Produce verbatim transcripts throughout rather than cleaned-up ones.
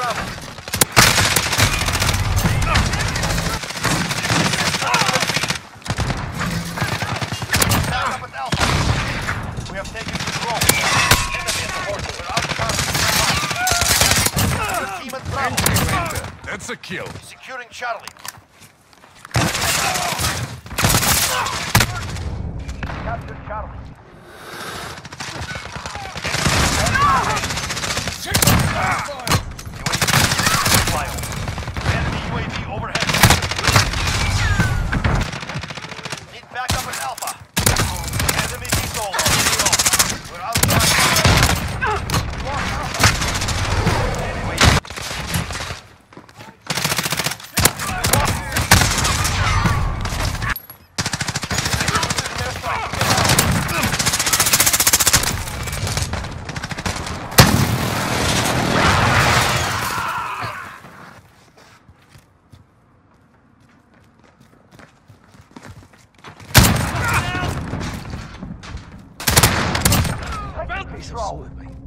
We have taken control. Enemy at the horse. We're out of team at Bravo. That's a kill. Securing Charlie. Capture Charlie. Enemy U A V overhead. Need backup at Alpha. Enemy diesel. We're outside. Lost Alpha. Anyway. Control.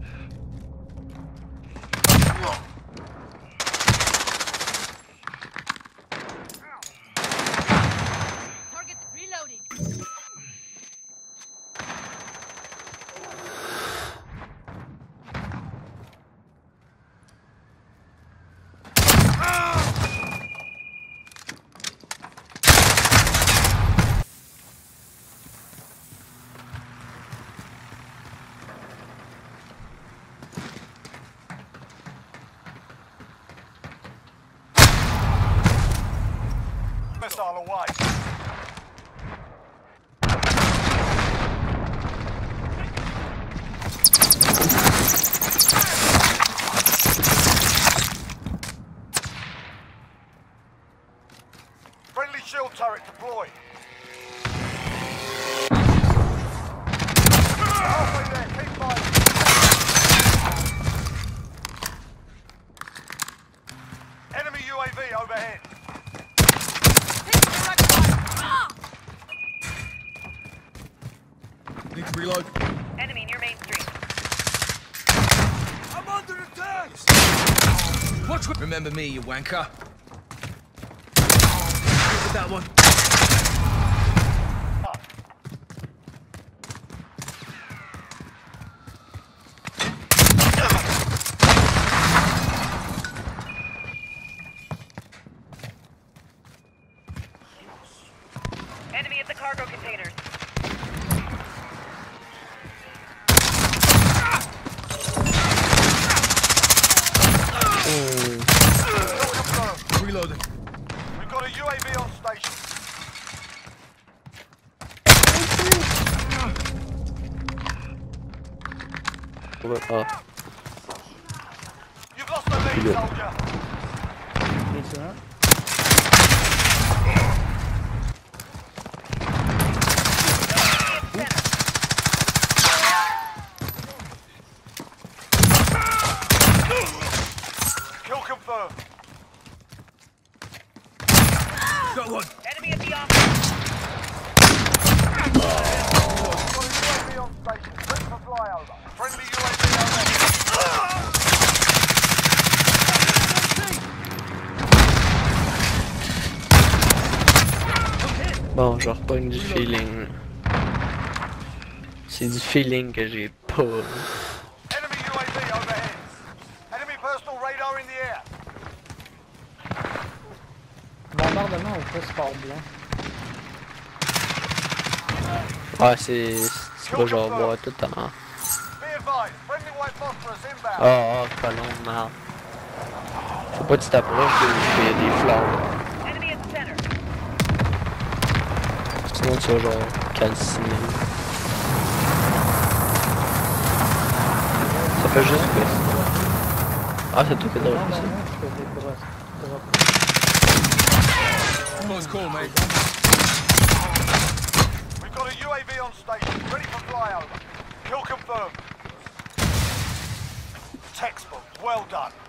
Target reloading. Missile away. Friendly shield turret deployed. Halfway there, keep firing. Enemy U A V overhead. Need to reload. Enemy near Main Street. I'm under attack! Watch what- Remember me, you wanker. Look at that one. Enemy at the cargo containers. Reloading. We've got a U A V on station. Oh. You've lost the lead, Good. soldier. Kill confirmed. Got one. Enemy at the office. Got a U A V on station. Ready for flyover. Friendly U A V overhead. Bon, je repogne du feeling. C'est du feeling que j'ai pas. Enemy U A V overhead. Enemy personal radar in the air. Bombardement au passeport blanc. Ah, c'est. C'est pas genre boire tout le temps. Be advised. Friendly white phosphorus inbound. Ah, ah, pas long, merde. Faut pas que tu t'approches de où il y a des fleurs. Enemy at the center. Sinon tu vas genre calciner. Ça fait juste que... Ah, c'est tout que t'as refait ça. Close call, mate. We've got a U A V on station. Ready for flyover. Kill confirmed. Textbook. Well done.